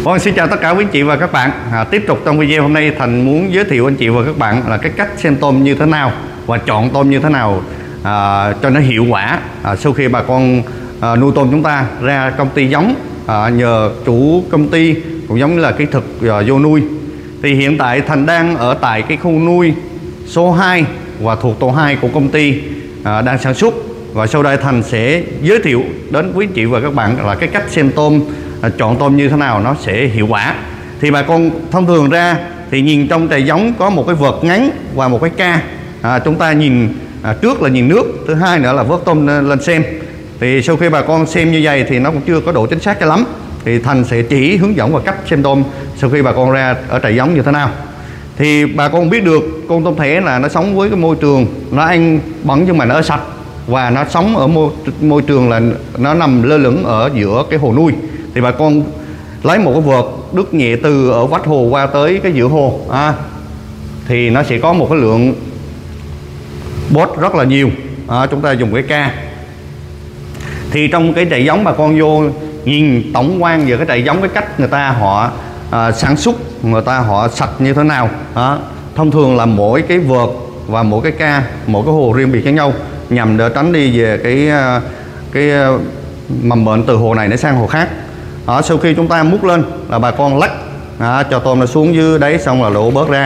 Vâng, xin chào tất cả quý anh chị và các bạn. Tiếp tục trong video hôm nay Thành muốn giới thiệu anh chị và các bạn là cái cách xem tôm như thế nào và chọn tôm như thế nào cho nó hiệu quả sau khi bà con nuôi tôm chúng ta ra công ty giống, nhờ chủ công ty cũng giống như là kỹ thuật vô nuôi. Thì hiện tại Thành đang ở tại cái khu nuôi số 2 và thuộc tổ 2 của công ty đang sản xuất, và sau đây Thành sẽ giới thiệu đến quý anh chị và các bạn là cái cách xem tôm, chọn tôm như thế nào nó sẽ hiệu quả. Thì bà con thông thường ra thì nhìn trong trại giống có một cái vợt ngắn và một cái ca. Chúng ta nhìn trước là nhìn nước, thứ hai nữa là vớt tôm lên xem. Thì sau khi bà con xem như vậy thì nó cũng chưa có độ chính xác cho lắm, thì Thành sẽ chỉ hướng dẫn và cách xem tôm sau khi bà con ra ở trại giống như thế nào. Thì bà con biết được con tôm thẻ là nó sống với cái môi trường nó ăn bẩn nhưng mà nó ở sạch, và nó sống ở môi trường là nó nằm lơ lửng ở giữa cái hồ nuôi. Thì bà con lấy một cái vợt đứt nhẹ từ ở vách hồ qua tới cái giữa hồ, thì nó sẽ có một cái lượng bốt rất là nhiều. Chúng ta dùng cái ca. Thì trong cái trại giống bà con vô nhìn tổng quan về cái trại giống, cái cách người ta họ sản xuất, người ta họ sạch như thế nào. Thông thường là mỗi cái vợt và mỗi cái ca, mỗi cái hồ riêng biệt với nhau, nhằm để tránh đi về cái mầm bệnh từ hồ này nó sang hồ khác. Sau khi chúng ta múc lên là bà con lắc cho tôm nó xuống dưới đấy, xong là đổ bớt ra.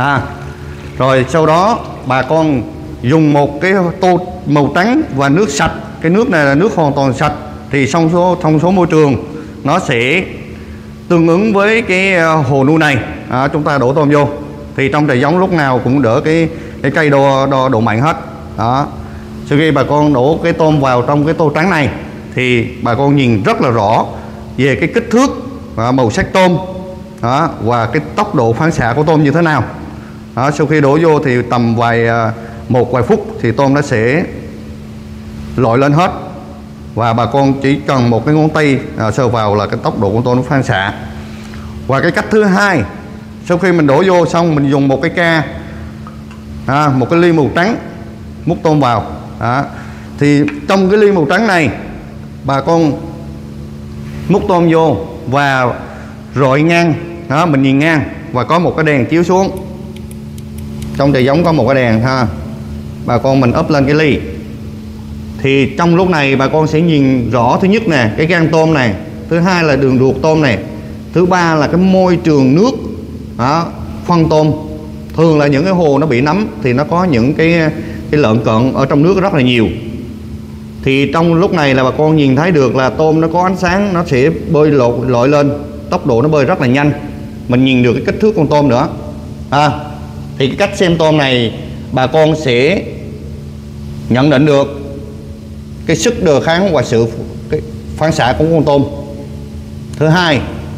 Rồi sau đó bà con dùng một cái tô màu trắng và nước sạch. Cái nước này là nước hoàn toàn sạch, thì thông số môi trường nó sẽ tương ứng với cái hồ nuôi này. Chúng ta đổ tôm vô thì trong trại giống lúc nào cũng đỡ cái cây đo độ mặn hết. Sau khi bà con đổ cái tôm vào trong cái tô trắng này thì bà con nhìn rất là rõ về cái kích thước, màu sắc tôm, và cái tốc độ phản xạ của tôm như thế nào. Sau khi đổ vô thì tầm một vài phút thì tôm nó sẽ lội lên hết, và bà con chỉ cần một cái ngón tay sờ vào là cái tốc độ của tôm nó phản xạ. Và cái cách thứ hai, sau khi mình đổ vô xong mình dùng một cái ca, một cái ly màu trắng, múc tôm vào. Thì trong cái ly màu trắng này bà con múc tôm vô và rọi ngang, mình nhìn ngang, và có một cái đèn chiếu xuống. Trong trại giống có một cái đèn bà con mình úp lên cái ly. Thì trong lúc này bà con sẽ nhìn rõ, thứ nhất nè cái gan tôm này, thứ hai là đường ruột tôm này, thứ ba là cái môi trường nước, phân tôm. Thường là những cái hồ nó bị nấm thì nó có những cái lợn cận ở trong nước rất là nhiều. Thì trong lúc này là bà con nhìn thấy được là tôm nó có ánh sáng, nó sẽ bơi lội lên, tốc độ nó bơi rất là nhanh. Mình nhìn được cái kích thước con tôm nữa. Thì cái cách xem tôm này bà con sẽ nhận định được cái sức đề kháng và sự phản xạ của con tôm. Thứ hai,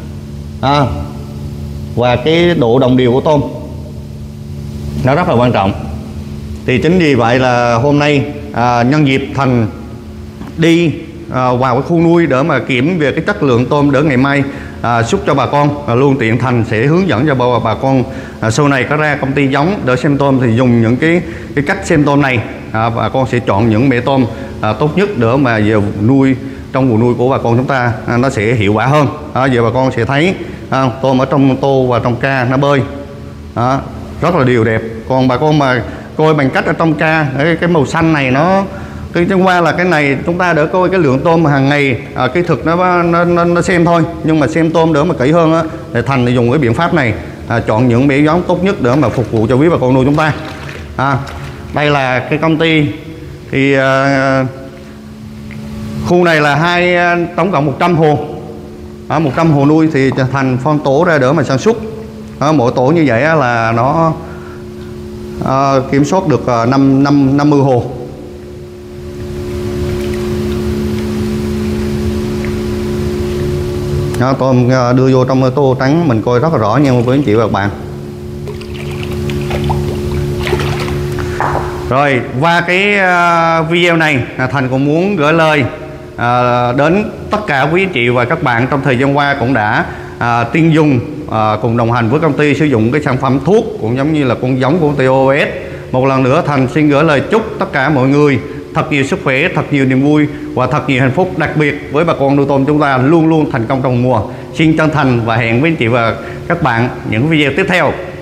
và cái độ đồng đều của tôm nó rất là quan trọng. Thì chính vì vậy là hôm nay nhân dịp Thành đi vào cái khu nuôi để mà kiểm về cái chất lượng tôm, để ngày mai xúc cho bà con luôn tiện, Thành sẽ hướng dẫn cho bà con sau này có ra công ty giống để xem tôm thì dùng những cái cách xem tôm này. Bà con sẽ chọn những mẹ tôm tốt nhất để mà về nuôi trong vụ nuôi của bà con chúng ta nó sẽ hiệu quả hơn. Giờ bà con sẽ thấy tôm ở trong tô và trong ca nó bơi rất là đều đẹp. Còn bà con mà coi bằng cách ở trong ca, cái màu xanh này nó chẳng qua là cái này chúng ta đỡ coi cái lượng tôm mà hàng ngày kỹ thuật nó xem thôi. Nhưng mà xem tôm đỡ mà kỹ hơn thì Thành dùng cái biện pháp này, chọn những mẻ giống tốt nhất để mà phục vụ cho quý bà con nuôi chúng ta. Đây là cái công ty. Thì khu này là tổng cộng 100 hồ, 100 hồ nuôi thì Thành phân tổ ra để mà sản xuất. Mỗi tổ như vậy là nó kiểm soát được 50 hồ. Tôm đưa vô trong tô trắng mình coi rất là rõ nha quý anh chị và các bạn. Rồi qua cái video này Thành cũng muốn gửi lời đến tất cả quý anh chị và các bạn trong thời gian qua cũng đã tiên dùng cùng đồng hành với công ty sử dụng cái sản phẩm thuốc cũng giống như là con giống của công ty OS. Một lần nữa Thành xin gửi lời chúc tất cả mọi người thật nhiều sức khỏe, thật nhiều niềm vui và thật nhiều hạnh phúc, đặc biệt với bà con nuôi tôm chúng ta luôn luôn thành công trong mùa. xin chân thành và hẹn với anh chị và các bạn những video tiếp theo.